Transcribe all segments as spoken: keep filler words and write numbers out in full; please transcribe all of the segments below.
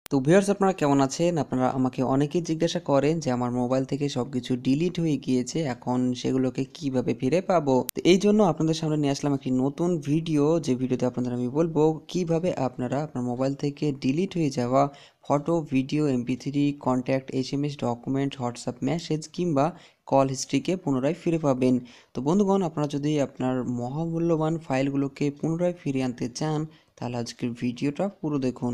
তো ভিউয়ার্স আপনারা কেমন আছেন? আপনারা আমাকে অনেকেই জিজ্ঞাসা করেন যে আমার মোবাইল থেকে সবকিছু ডিলিট হয়ে গিয়েছে। এখন সেগুলোকে কিভাবে ফিরে পাবো? তো এইজন্য আপনাদের সামনে নিয়ে আসলাম একটি নতুন ভিডিও, যে ভিডিওতে আপনাদের আমি বলবো কিভাবে আপনারা আপনার মোবাইল থেকে ডিলিট হয়ে যাওয়া photo, video, MP three, contact, SMS, document, WhatsApp message কিংবা কল হিস্ট্রিকে পুনরায় ফিরে পাবেন। তো বন্ধুগণ, আপনারা যদি আপনার মহামূল্যবান ফাইলগুলোকে পুনরায় ফিরিয়ে আনতে চান, তাহলে আজকের ভিডিওটা পুরো দেখুন।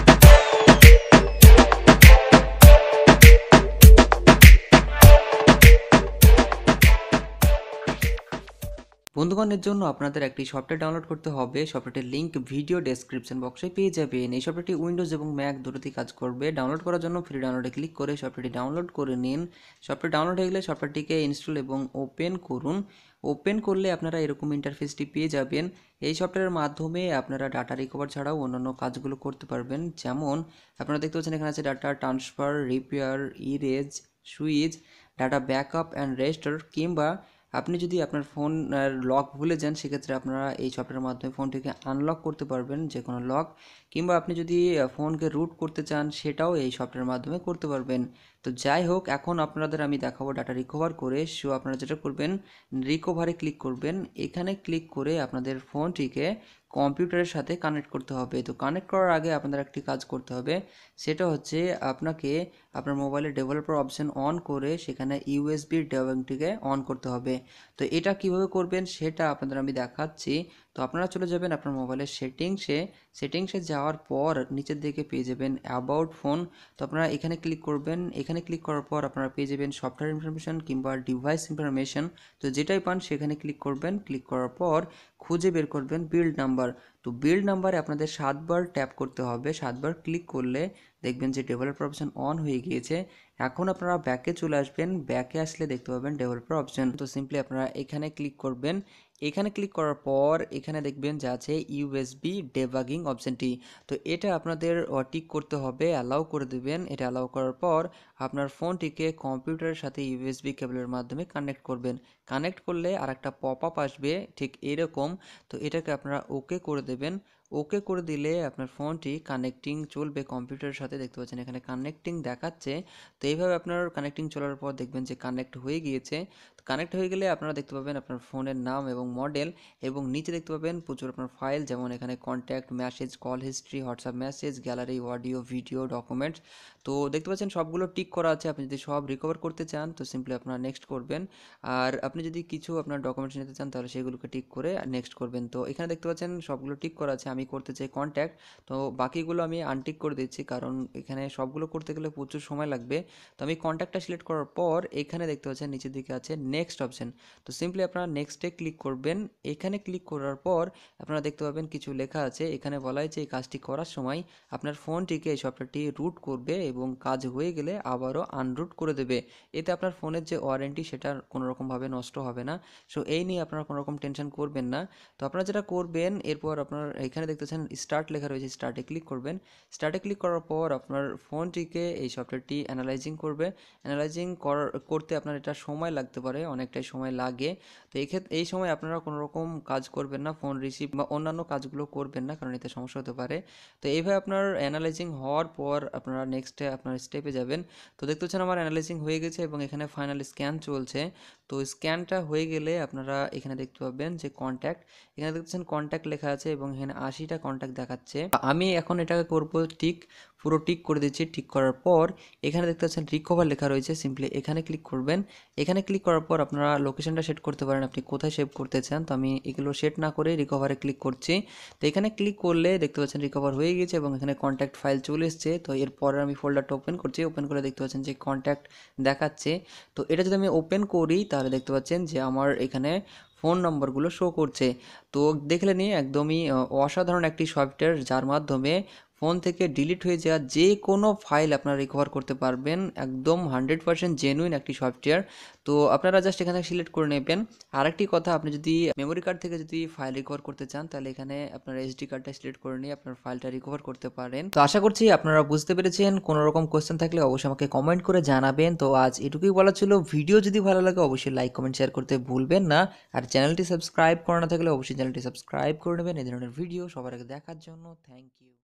বন্ধুগণের জন্য আপনাদের একটি সফটওয়্যার ডাউনলোড করতে হবে। সফটওয়্যারটির লিঙ্ক ভিডিও ডেসক্রিপশন বক্সে পেয়ে যাবেন। এই সফটওয়্যারটি উইন্ডোজ এবং ম্যাক দুটোতেই কাজ করবে। ডাউনলোড করার জন্য ফ্রি ডাউনলোডে ক্লিক করে সফটওয়্যারটি ডাউনলোড করে নিন। সফটওয়্যার ডাউনলোড হয়ে গেলে সফটওয়্যারটিকে ইনস্টল এবং ওপেন করুন। ওপেন করলে আপনারা এরকম ইন্টারফেসটি পেয়ে যাবেন। এই সফটওয়্যারের মাধ্যমে আপনারা ডাটা রিকভার ছাড়াও অন্যান্য কাজগুলো করতে পারবেন। যেমন আপনারা দেখতে পাচ্ছেন এখানে আছে data transfer, repair, erase, switch, data backup and restore, কিংবা আপনি যদি আপনার ফোন লক ভুলে যান, সেক্ষেত্রে আপনারা এই সফটওয়্যারের মাধ্যমে ফোনটিকে আনলক করতে পারবেন, যে কোনো লক। কিংবা আপনি যদি ফোনকে রুট করতে চান, সেটাও এই সফটওয়্যারের মাধ্যমে করতে পারবেন। তো যাই হোক, এখন আপনাদের আমি দেখাবো ডাটা রিকভার করে। সো আপনারা যেটা করবেন, রিকভারে ক্লিক করবেন। এখানে ক্লিক করে আপনাদের ফোনটিকে কম্পিউটারের সাথে কানেক্ট করতে হবে। তো কানেক্ট করার আগে আপনাদের একটি কাজ করতে হবে, সেটা হচ্ছে আপনাকে আপনার মোবাইলের ডেভেলপার অপশন অন করে সেখানে ইউএসবি ডেভাংটিকে অন করতে হবে। তো এটা কিভাবে করবেন সেটা আপনাদের আমি দেখাচ্ছি। তো আপনারা চলে যাবেন আপনার মোবাইলের সেটিংসে। সেটিংসে যাওয়ার পর নিচের দিকে পেয়ে যাবেন অ্যাবাউট ফোন। তো আপনারা এখানে ক্লিক করবেন। এখানে ক্লিক করার পর আপনারা পেয়ে যাবেন সফটওয়্যার ইনফরমেশন কিংবা ডিভাইস ইনফরমেশন। তো যেটাই পান সেখানে ক্লিক করবেন। ক্লিক করার পর খুঁজে বের করবেন বিল্ড নাম্বার। তো বিল্ড নাম্বারে আপনাদের সাতবার ট্যাপ করতে হবে। সাতবার ক্লিক করলে দেখবেন যে ডেভেলপার অপশন অন হয়ে গিয়েছে। এখন আপনারা ব্যাকে চলে আসবেন। ব্যাকে আসলে দেখতে পাবেন ডেভেলপার অপশন। তো সিম্পলি আপনারা এখানে ক্লিক করবেন। এখানে ক্লিক করার পর এখানে দেখবেন যে আছে ইউএসবি ডেবাগিং অপশনটি। তো এটা আপনাদের টিক করতে হবে, অ্যালাউ করে দেবেন। এটা অ্যালাউ করার পর আপনার ফোনটিকে কম্পিউটারের সাথে ইউএসবি কেবলের মাধ্যমে কানেক্ট করবেন। কানেক্ট করলে আর একটা পপ আপ আসবে ঠিক এরকম। তো এটাকে আপনারা ওকে করে দেবেন। ওকে করে দিলে আপনার ফোনটি কানেক্টিং চলবে কম্পিউটারের সাথে। দেখতে পাচ্ছেন এখানে কানেক্টিং দেখাচ্ছে। তো এইভাবে আপনার কানেক্টিং চলার পর দেখবেন যে কানেক্ট হয়ে গিয়েছে। তো কানেক্ট হয়ে গেলে আপনারা দেখতে পাবেন আপনার ফোনের নাম এবং মডেল, এবং নিচে দেখতে পাবেন প্রচুর আপনার ফাইল, যেমন এখানে contact, message, call history, WhatsApp message, gallery, audio, video, documents. তো দেখতে পাচ্ছেন সবগুলো টিক করা আছে। আপনি যদি সব রিকভার করতে চান তো সিম্পলি আপনারা নেক্সট করবেন। আর আপনি যদি কিছু আপনার ডকুমেন্টস নিতে চান তাহলে সেগুলোকে টিক করে নেক্সট করবেন। তো এখানে দেখতে পাচ্ছেন সবগুলো টিক করা আছে। আমি করতে চাই কন্ট্যাক্ট। তো বাকিগুলো আমি আনটিক করে দিচ্ছি, কারণ এখানে সবগুলো করতে গেলে প্রচুর সময় লাগবে। তো আমি কন্ট্যাক্টটা সিলেক্ট করার পর এখানে দেখতে পাচ্ছেন নিচের দিকে আছে নেক্সট অপশন। তো সিম্পলি আপনারা নেক্সটে ক্লিক করবেন। এখানে ক্লিক করার পর আপনারা দেখতে পাবেন কিছু লেখা আছে। এখানে বলা হয়েছে এই কাজটি করার সময় আপনার ফোনটিকে এই সফটওয়্যারটি রুট করবে এবং কাজ হয়ে গেলে আবারও আনরুট করে দেবে। এতে আপনার ফোনের যে ওয়ারেন্টি সেটা কোনো রকমভাবে নষ্ট হবে না। সো এই নিয়ে আপনারা কোনো রকম টেনশন করবেন না। তো আপনারা যেটা করবেন, এরপর আপনার এখানে দেখতেছেন স্টার্ট লেখা রয়েছে, স্টার্টে ক্লিক করবেন। স্টার্টে ক্লিক করার পর আপনার ফোনটিকে এই সফটওয়্যারটি অ্যানালাইজিং করবে। অ্যানালাইজিং করতে আপনার এটা সময় লাগতে পারে, অনেকটাই সময় লাগে। তো এই ক্ষেত্রে এই সময় আপনারা কোনো রকম কাজ করবেন না, ফোন রিসিভ বা অন্যান্য কাজগুলো করবেন না, কারণ এতে সমস্যা হতে পারে। তো এইভাবে আপনার অ্যানালাইজিং হওয়ার পর আপনারা নেক্সটে আপনার স্টেপে যাবেন। তো দেখতে পাচ্ছেন আমার অ্যানালাইজিং হয়ে গেছে এবং এখানে ফাইনাল স্ক্যান চলছে। তো স্ক্যানটা হয়ে গেলে আপনারা এখানে দেখতে পাবেন যে কন্ট্যাক্ট, এখানে দেখতেছেন কন্ট্যাক্ট লেখা আছে এবং এখানে আশিটা কন্ট্যাক্ট দেখাচ্ছে। আমি এখন এটাকে করব টিক, পুরো টিক করে দিচ্ছি। টিক করার পর এখানে দেখতে পাচ্ছেন রিকভার লেখা রয়েছে, সিম্পলি এখানে ক্লিক করবেন। এখানে ক্লিক করার পর আপনারা লোকেশনটা সেট করতে পারেন, আপনি কোথায় সেভ করতে চান। তো আমি এগুলো সেট না করে রিকভারে ক্লিক করছি। তো এখানে ক্লিক করলে দেখতে পাচ্ছেন রিকভার হয়ে গেছে এবং এখানে কন্ট্যাক্ট ফাইল চলে এসছে। তো এরপরে আমি ফোল্ডারটা ওপেন করছি। ওপেন করে দেখতে পাচ্ছেন যে কন্ট্যাক্ট দেখাচ্ছে। তো এটা যদি আমি ওপেন করি তাহলে দেখতে পাচ্ছেন যে আমার এখানে ফোন নম্বরগুলো শো করছে। তো দেখলে নিয়ে একদমই অসাধারণ একটি সফটওয়্যার, যার মাধ্যমে ফোন থেকে ডিলিট হয়ে যাওয়া যে কোনো ফাইল আপনারা রিকভার করতে পারবেন। একদম হান্ড্রেড পার্সেন্ট জেনুইন একটি সফটওয়্যার। তো আপনারা জাস্ট এখানে সিলেক্ট করে নেবেন। আরেকটি কথা, আপনি যদি মেমোরি কার্ড থেকে যদি ফাইল রিকভার করতে চান তাহলে এখানে আপনার এসডি কার্ডটা সিলেক্ট করে নিয়ে আপনার ফাইলটা রিকভার করতে পারেন। তো আশা করছি আপনারা বুঝতে পেরেছেন। কোনো রকম কোয়েশ্চেন থাকলে অবশ্যই আমাকে কমেন্ট করে জানাবেন। তো আজ এটুকুই বলা ছিল। ভিডিও যদি ভালো লাগে অবশ্যই লাইক, কমেন্ট, শেয়ার করতে ভুলবেন না। আর চ্যানেলটি সাবস্ক্রাইব করা না থাকলে অবশ্যই চ্যানেলটি সাবস্ক্রাইব করে নেবেন এই ধরনের ভিডিও সবার আগে দেখার জন্য। Thank you.